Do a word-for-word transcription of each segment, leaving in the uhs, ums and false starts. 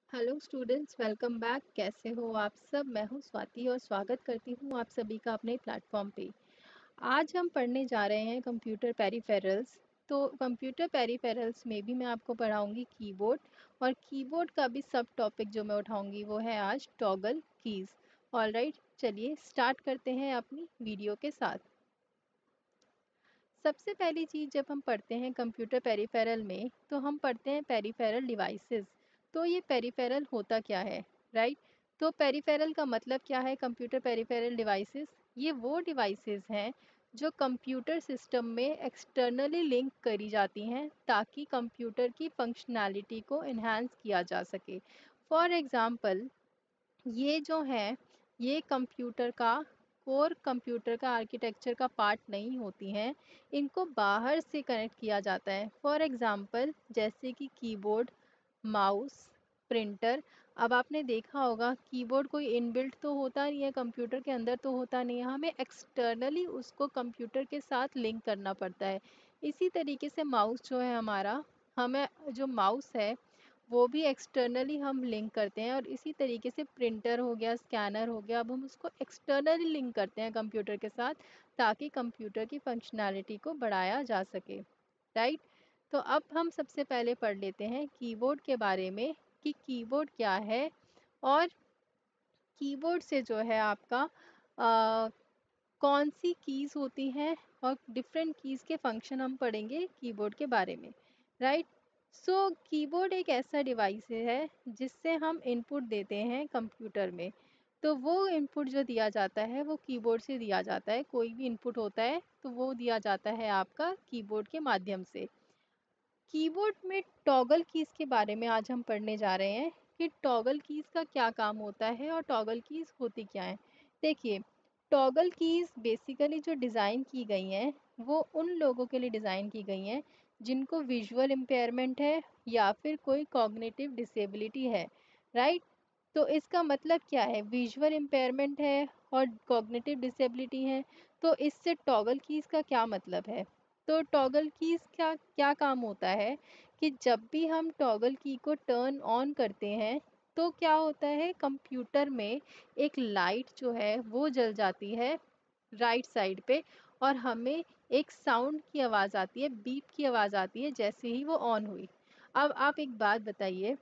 Hello students, welcome back. कैसे हो आप सब? मैं हूं स्वाति और स्वागत करती हूं आप सभी का अपने प्लेटफॉर्म पे। आज हम पढ़ने जा रहे हैं कंप्यूटर पेरिफेरल्स। तो कंप्यूटर पेरिफेरल्स में भी मैं आपको पढ़ाऊंगी कीबोर्ड, और कीबोर्ड का भी सब टॉपिक जो मैं उठाऊंगी वो है आज टॉगल कीज़। ऑलराइट, चलिए स्टार्ट करते हैं अपनी वीडियो के साथ। सबसे पहली चीज़ जब हम पढ़ते हैं कंप्यूटर पेरिफेरल में, तो हम पढ़ते हैं पेरिफेरल डिवाइसेस। तो ये पेरिफेरल होता क्या है, राइट? तो पेरिफेरल का मतलब क्या है? कंप्यूटर पेरिफेरल डिवाइसेस ये वो डिवाइसेस हैं जो कंप्यूटर सिस्टम में एक्सटर्नली लिंक करी जाती हैं ताकि कंप्यूटर की फंक्शनैलिटी को इन्हांस किया जा सके। फॉर एग्ज़ाम्पल, ये जो है ये कंप्यूटर का कोर कंप्यूटर का आर्किटेक्चर का पार्ट नहीं होती हैं। इनको बाहर से कनेक्ट किया जाता है। फॉर एग्ज़ाम्पल, जैसे कि कीबोर्ड, माउस, प्रिंटर। अब आपने देखा होगा कीबोर्ड कोई इनबिल्ट तो होता नहीं है, कंप्यूटर के अंदर तो होता नहीं है, हमें एक्सटर्नली उसको कंप्यूटर के साथ लिंक करना पड़ता है। इसी तरीके से माउस जो है हमारा, हमें जो माउस है वो भी एक्सटर्नली हम लिंक करते हैं, और इसी तरीके से प्रिंटर हो गया, स्कैनर हो गया, अब हम उसको एक्सटर्नली लिंक करते हैं कंप्यूटर के साथ ताकि कंप्यूटर की फंक्शनैलिटी को बढ़ाया जा सके, राइट? तो अब हम सबसे पहले पढ़ लेते हैं कीबोर्ड के बारे में कि कीबोर्ड क्या है, और कीबोर्ड से जो है आपका आ, कौन सी कीज़ होती हैं, और डिफरेंट कीज़ के फंक्शन हम पढ़ेंगे कीबोर्ड के बारे में, राइट? सो कीबोर्ड एक ऐसा डिवाइस है जिससे हम इनपुट देते हैं कंप्यूटर में। तो वो इनपुट जो दिया जाता है वो कीबोर्ड से दिया जाता है। कोई भी इनपुट होता है तो वो दिया जाता है आपका कीबोर्ड के माध्यम से। कीबोर्ड में टॉगल कीज़ के बारे में आज हम पढ़ने जा रहे हैं कि टॉगल कीज़ का क्या काम होता है और टॉगल कीज़ होती क्या हैं। देखिए, टॉगल कीज़ बेसिकली जो डिज़ाइन की गई हैं वो उन लोगों के लिए डिज़ाइन की गई हैं जिनको विजुअल इम्पेयरमेंट है या फिर कोई कॉग्निटिव डिसेबिलिटी है, राइट? तो इसका मतलब क्या है? विजुअल इम्पेयरमेंट है और कॉग्निटिव डिसेबिलिटी है, तो इससे टॉगल कीज़ का क्या मतलब है? तो टॉगल कीज़ का क्या काम होता है कि जब भी हम टॉगल की को टर्न ऑन करते हैं तो क्या होता है, कंप्यूटर में एक लाइट जो है वो जल जाती है राइट साइड पे, और हमें एक साउंड की आवाज़ आती है, बीप की आवाज़ आती है जैसे ही वो ऑन हुई। अब आप एक बात बताइए,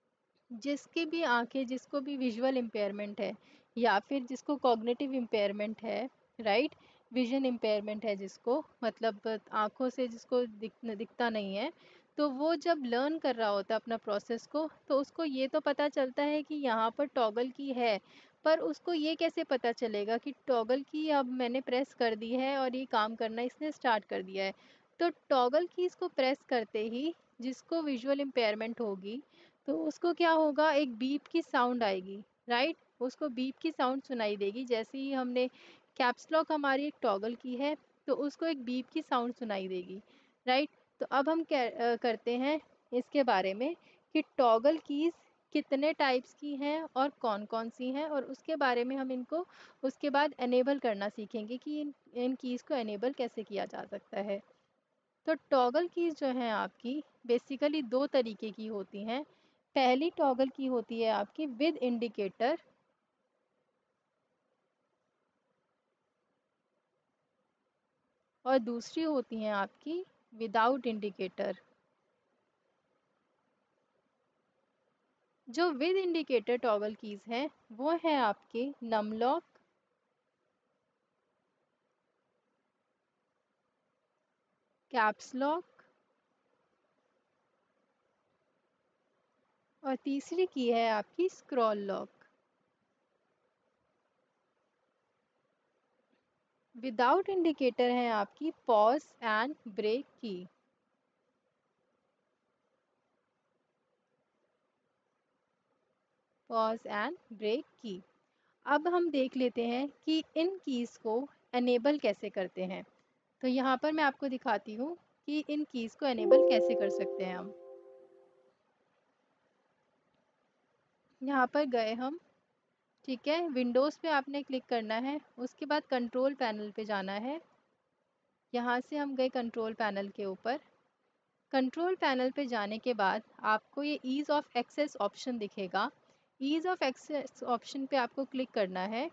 जिसकी भी आंखें, जिसको भी विजुअल इम्पेयरमेंट है या फिर जिसको कॉग्निटिव इम्पेयरमेंट है, राइट, विजन इम्पेयरमेंट है जिसको, मतलब आंखों से जिसको दिख दिखता नहीं है, तो वो जब लर्न कर रहा होता है अपना प्रोसेस को, तो उसको ये तो पता चलता है कि यहाँ पर टॉगल की है, पर उसको ये कैसे पता चलेगा कि टॉगल की अब मैंने प्रेस कर दी है और ये काम करना इसने स्टार्ट कर दिया है? तो टॉगल की इसको प्रेस करते ही जिसको विजुअल इम्पेयरमेंट होगी तो उसको क्या होगा, एक बीप की साउंड आएगी, राइट? उसको बीप की साउंड सुनाई देगी जैसे ही हमने, कैप्स लॉक हमारी एक टॉगल की है तो उसको एक बीप की साउंड सुनाई देगी, राइट? तो अब हम क्या अ, करते हैं इसके बारे में कि टॉगल कीज़ कितने टाइप्स की हैं और कौन-कौन सी हैं, और उसके बारे में हम इनको उसके बाद एनेबल करना सीखेंगे कि इन इन कीज़ को एनेबल कैसे किया जा सकता है। तो टॉगल कीज़ जो हैं आपकी बेसिकली दो तरीके की होती हैं। पहली टॉगल की होती है आपकी विद इंडिकेटर, और दूसरी होती हैं आपकी विदाउट इंडिकेटर। जो विद इंडिकेटर टॉगल कीज़ हैं वो है आपके नम लॉक, कैप्स लॉक, और तीसरी की है आपकी स्क्रॉल लॉक। विदाउट इंडिकेटर है आपकी पॉज एंड ब्रेक की। पॉज एंड ब्रेक की। अब हम देख लेते हैं कि इन कीज़ को एनेबल कैसे करते हैं। तो यहाँ पर मैं आपको दिखाती हूँ कि इन कीज़ को एनेबल कैसे कर सकते हैं हम। यहाँ पर गए हम, ठीक है, विंडोज़ पे आपने क्लिक करना है, उसके बाद कंट्रोल पैनल पे जाना है। यहाँ से हम गए कंट्रोल पैनल के ऊपर। कंट्रोल पैनल पे जाने के बाद आपको ये ईज़ ऑफ एक्सेस ऑप्शन दिखेगा। ईज़ ऑफ एक्सेस ऑप्शन पे आपको क्लिक करना है।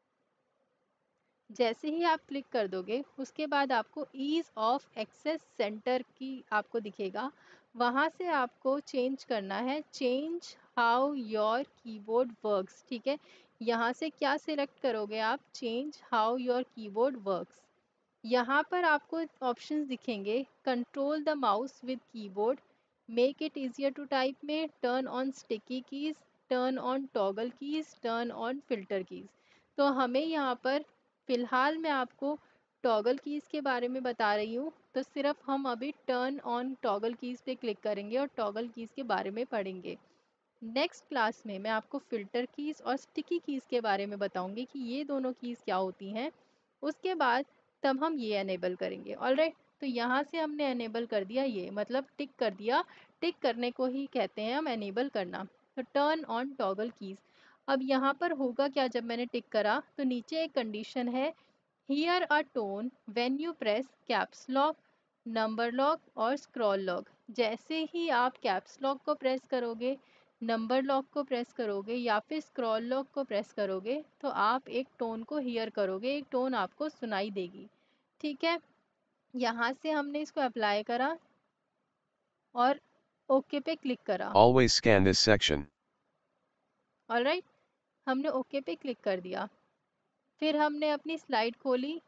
जैसे ही आप क्लिक कर दोगे उसके बाद आपको ईज़ ऑफ एक्सेस सेंटर की आपको दिखेगा। वहाँ से आपको चेंज करना है, change how your keyboard works. ठीक है, यहाँ से क्या सिलेक्ट करोगे आप? Change how your keyboard works. यहाँ पर आपको ऑप्शंस दिखेंगे, control the mouse with keyboard, make it easier to type में, turn on sticky keys, turn on toggle keys, turn on filter keys. तो हमें यहाँ पर फ़िलहाल मैं आपको टॉगल कीज़ के बारे में बता रही हूँ, तो सिर्फ हम अभी टर्न ऑन टॉगल कीज़ पे क्लिक करेंगे और टॉगल कीज़ के बारे में पढ़ेंगे। नेक्स्ट क्लास में मैं आपको फ़िल्टर कीज़ और स्टिकी कीज़ के बारे में बताऊंगी कि ये दोनों कीज़ क्या होती हैं। उसके बाद तब हम ये एनेबल करेंगे। ऑलराइट, तो यहाँ से हमने एनेबल कर दिया, ये मतलब टिक कर दिया। टिक करने को ही कहते हैं हम एनेबल करना। तो टर्न ऑन टॉगल कीज़। अब यहाँ पर होगा क्या, जब मैंने टिक करा तो नीचे एक कंडीशन है, hear a tone when you press caps lock, number lock और स्क्रॉल लॉक। जैसे ही आप कैप्स लॉक को प्रेस करोगे, नंबर लॉक को प्रेस करोगे या फिर स्क्रॉल लॉक को प्रेस करोगे तो आप एक टोन को हियर करोगे, एक टोन आपको सुनाई देगी। ठीक है, यहाँ से हमने इसको अप्लाई करा और ओके पे क्लिक करा। Always scan this section. Alright, हमने ओके पे क्लिक कर दिया। फिर हमने अपनी स्लाइड खोली।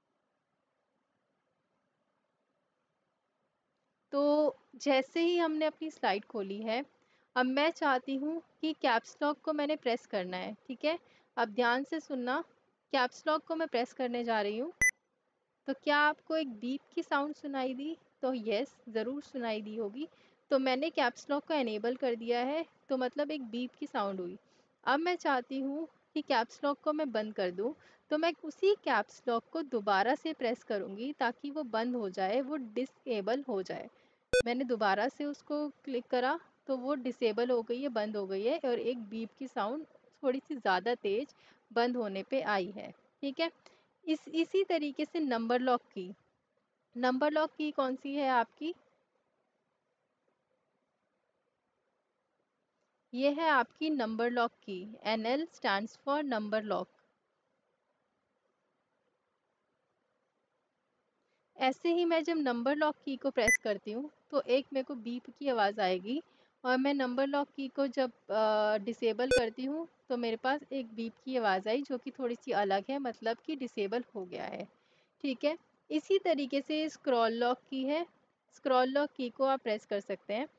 तो जैसे ही हमने अपनी स्लाइड खोली है, अब मैं चाहती हूँ कि कैप्स लॉक को मैंने प्रेस करना है। ठीक है, अब ध्यान से सुनना, कैप्स लॉक को मैं प्रेस करने जा रही हूँ। तो क्या आपको एक बीप की साउंड सुनाई दी? तो यस, ज़रूर सुनाई दी होगी। तो मैंने कैप्स लॉक को एनेबल कर दिया है, तो मतलब एक बीप की साउंड हुई। अब मैं चाहती हूँ कि कैप्स लॉक को मैं बंद कर दूँ, तो मैं उसी कैप्स लॉक को दोबारा से प्रेस करूँगी ताकि वो बंद हो जाए, वो डिसेबल हो जाए। मैंने दोबारा से उसको क्लिक करा तो वो डिसेबल हो गई है, बंद हो गई है, और एक बीप की साउंड थोड़ी सी ज़्यादा तेज़ बंद होने पे आई है। ठीक है, इस इसी तरीके से नंबर लॉक की, नंबर लॉक की कौन सी है आपकी? ये है आपकी नंबर लॉक की। N L stands for number lock. ऐसे ही मैं जब नंबर लॉक की को प्रेस करती हूँ तो एक मेरे को बीप की आवाज़ आएगी, और मैं नंबर लॉक की को जब डिसेबल करती हूँ तो मेरे पास एक बीप की आवाज़ आई जो कि थोड़ी सी अलग है, मतलब कि डिसेबल हो गया है। ठीक है, इसी तरीके से स्क्रॉल लॉक की है। स्क्रॉल लॉक की को आप प्रेस कर सकते हैं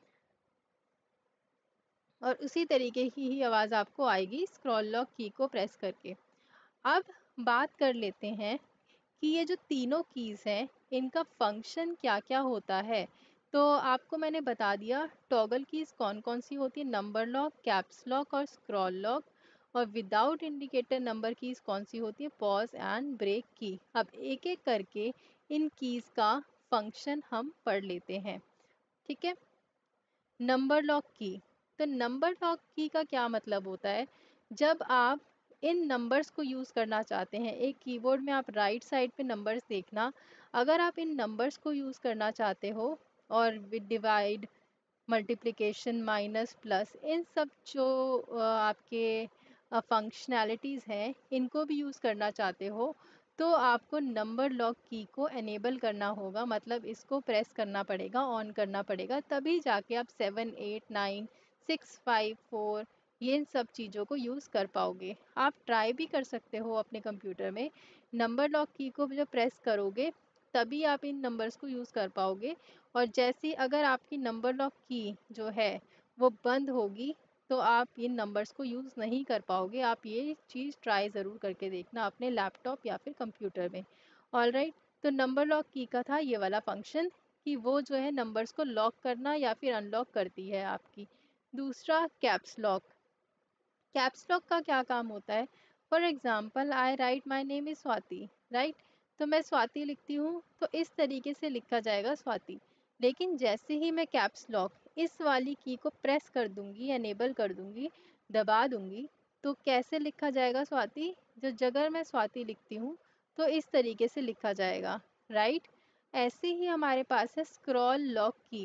और उसी तरीके की ही आवाज़ आपको आएगी स्क्रॉल लॉक की को प्रेस करके। अब बात कर लेते हैं कि ये जो तीनों कीज़ हैं इनका फंक्शन क्या क्या होता है। तो आपको मैंने बता दिया टॉगल कीज़ कौन कौन सी होती है, नंबर लॉक, कैप्स लॉक और स्क्रॉल लॉक। और विदाउट इंडिकेटर नंबर कीज़ कौन सी होती है, पॉज एंड ब्रेक की। अब एक एक करके इन कीज़ का फंक्शन हम पढ़ लेते हैं। ठीक है, नंबर लॉक की। तो नंबर लॉक की का क्या मतलब होता है, जब आप इन नंबर्स को यूज़ करना चाहते हैं, एक कीबोर्ड में आप राइट साइड पे नंबर्स देखना, अगर आप इन नंबर्स को यूज़ करना चाहते हो और with divide, multiplication, minus, plus, इन सब जो अ, आपके फंक्शनैलिटीज़ हैं इनको भी यूज़ करना चाहते हो, तो आपको नंबर लॉक की को एनेबल करना होगा, मतलब इसको प्रेस करना पड़ेगा, ऑन करना पड़ेगा, तभी जाके आप seven eight nine six five four ये इन सब चीज़ों को यूज़ कर पाओगे। आप ट्राई भी कर सकते हो अपने कंप्यूटर में, नंबर लॉक की को जब प्रेस करोगे तभी आप इन नंबर्स को यूज़ कर पाओगे। और जैसे अगर आपकी नंबर लॉक की जो है वो बंद होगी तो आप इन नंबर्स को यूज़ नहीं कर पाओगे। आप ये चीज़ ट्राई ज़रूर करके देखना अपने लैपटॉप या फिर कंप्यूटर में। ऑलराइट, तो नंबर लॉक की का था ये वाला फंक्शन कि वो जो है नंबर्स को लॉक करना या फिर अनलॉक करती है आपकी। दूसरा कैप्स लॉक। कैप्स लॉक का क्या काम होता है, for example I write my name is Swati, right. तो मैं स्वाति लिखती हूँ तो इस तरीके से लिखा जाएगा स्वाति। लेकिन जैसे ही मैं कैप्स लॉक इस वाली की को प्रेस कर दूंगी, एनेबल कर दूंगी, दबा दूंगी, तो कैसे लिखा जाएगा स्वाति, जो जगह मैं स्वाति लिखती हूँ तो इस तरीके से लिखा जाएगा, राइट। ऐसे ही हमारे पास है स्क्रॉल लॉक की।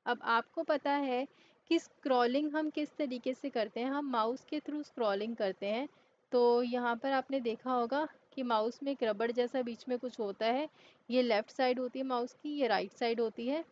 अब आपको पता है कि स्क्रॉलिंग हम किस तरीके से करते हैं, हम माउस के थ्रू स्क्रॉलिंग करते हैं। तो यहाँ पर आपने देखा होगा कि माउस में एक रबड़ जैसा बीच में कुछ होता है, ये लेफ़्ट साइड होती है माउस की, ये राइट साइड होती है,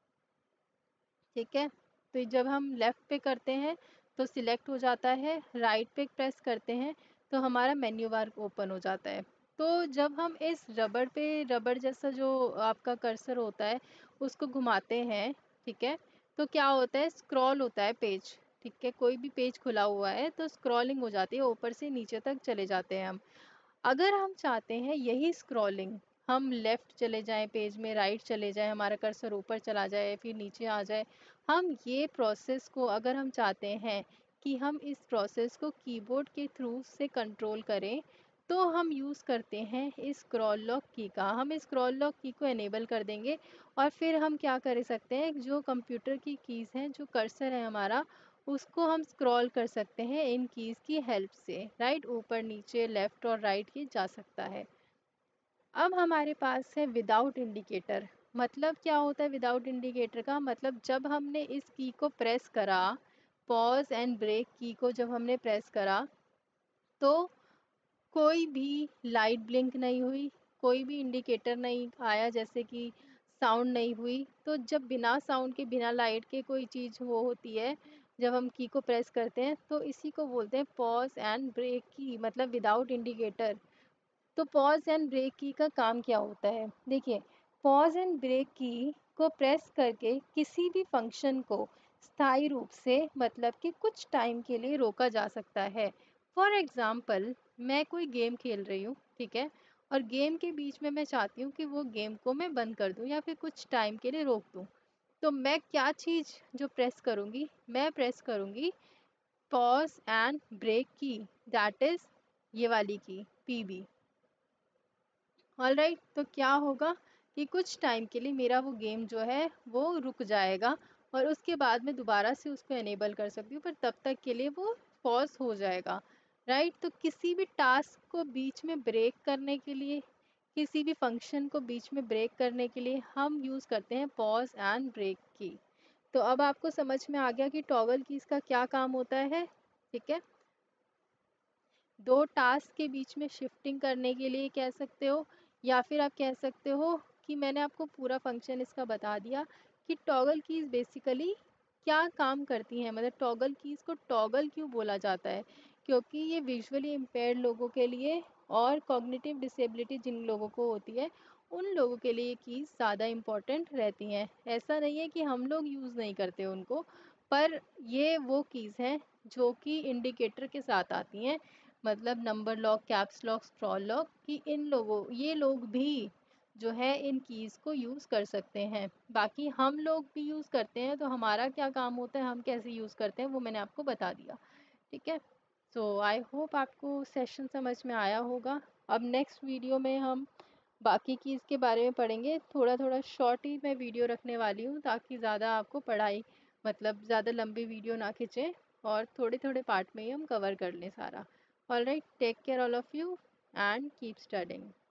ठीक है। तो जब हम लेफ़्ट पे करते हैं तो सिलेक्ट हो जाता है, राइट पे प्रेस करते हैं तो हमारा मेन्यू बार ओपन हो जाता है। तो जब हम इस रबड़ पे रबड़ जैसा जो आपका कर्सर होता है उसको घुमाते हैं, ठीक है, तो क्या होता है, स्क्रॉल होता है पेज, ठीक है, कोई भी पेज खुला हुआ है तो स्क्रॉलिंग हो जाती है, ऊपर से नीचे तक चले जाते हैं हम। अगर हम चाहते हैं यही स्क्रॉलिंग हम लेफ़्ट चले जाएं पेज में, राइट चले जाएं, हमारा कर्सर ऊपर चला जाए फिर नीचे आ जाए, हम ये प्रोसेस को अगर हम चाहते हैं कि हम इस प्रोसेस को कीबोर्ड के थ्रू से कंट्रोल करें, तो हम यूज़ करते हैं इस स्क्रॉल लॉक की का। हम इस स्क्रॉल लॉक की को एनेबल कर देंगे और फिर हम क्या कर सकते हैं, जो कंप्यूटर की कीज़ हैं, जो कर्सर है हमारा, उसको हम स्क्रॉल कर सकते हैं इन कीज़ की हेल्प से, राइट, ऊपर नीचे लेफ़्ट और राइट की जा सकता है। अब हमारे पास है विदाउट इंडिकेटर। मतलब क्या होता है विदाउट इंडिकेटर का मतलब, जब हमने इस की को प्रेस करा, पॉज एंड ब्रेक की को जब हमने प्रेस करा, तो कोई भी लाइट ब्लिंक नहीं हुई, कोई भी इंडिकेटर नहीं आया, जैसे कि साउंड नहीं हुई। तो जब बिना साउंड के बिना लाइट के कोई चीज़ वो होती है, जब हम की को प्रेस करते हैं, तो इसी को बोलते हैं पॉज एंड ब्रेक की, मतलब विदाउट इंडिकेटर। तो पॉज एंड ब्रेक की का काम क्या होता है, देखिए, पॉज एंड ब्रेक की को प्रेस करके किसी भी फंक्शन को स्थायी रूप से, मतलब कि कुछ टाइम के लिए रोका जा सकता है। फॉर एग्ज़ाम्पल, मैं कोई गेम खेल रही हूँ, ठीक है, और गेम के बीच में मैं चाहती हूँ कि वो गेम को मैं बंद कर दूँ या फिर कुछ टाइम के लिए रोक दूँ। तो मैं क्या चीज़ जो प्रेस करूँगी, मैं प्रेस करूँगी pause and break key, that is ये वाली की, पीबी। ऑलराइट, तो क्या होगा कि कुछ टाइम के लिए मेरा वो गेम जो है वो रुक जाएगा और उसके बाद मैं दोबारा से उसको एनेबल कर सकती हूँ, पर तब तक के लिए वो पॉज हो जाएगा, राइट। तो किसी भी टास्क को बीच में ब्रेक करने के लिए, किसी भी फंक्शन को बीच में ब्रेक करने के लिए हम यूज़ करते हैं पॉज एंड ब्रेक की। तो अब आपको समझ में आ गया कि टॉगल कीज़ का क्या काम होता है, ठीक है। दो टास्क के बीच में शिफ्टिंग करने के लिए कह सकते हो, या फिर आप कह सकते हो कि मैंने आपको पूरा फंक्शन इसका बता दिया कि टॉगल कीज़ बेसिकली क्या काम करती हैं। मतलब टॉगल कीज़ को टॉगल क्यों बोला जाता है, क्योंकि ये विजुअली इम्पेयर्ड लोगों के लिए और कॉग्निटिव डिसेबिलिटी जिन लोगों को होती है, उन लोगों के लिए ये कीज़ ज़्यादा इम्पॉर्टेंट रहती हैं। ऐसा नहीं है कि हम लोग यूज़ नहीं करते उनको, पर ये वो कीज़ हैं जो कि इंडिकेटर के साथ आती हैं, मतलब number lock, caps lock, scroll lock, कि इन लोगों ये लोग भी जो है इन कीज़ को यूज़ कर सकते हैं। बाकी हम लोग भी यूज़ करते हैं, तो हमारा क्या काम होता है, हम कैसे यूज़ करते हैं, वो मैंने आपको बता दिया, ठीक है। सो आई होप आपको सेशन समझ में आया होगा। अब नेक्स्ट वीडियो में हम बाकी कीज़ के बारे में पढ़ेंगे। थोड़ा थोड़ा शॉर्ट ही मैं वीडियो रखने वाली हूँ, ताकि ज़्यादा आपको पढ़ाई, मतलब ज़्यादा लंबी वीडियो ना खिंचे और थोड़े थोड़े पार्ट में ही हम कवर कर लें सारा। All right, take care all of you and keep studying.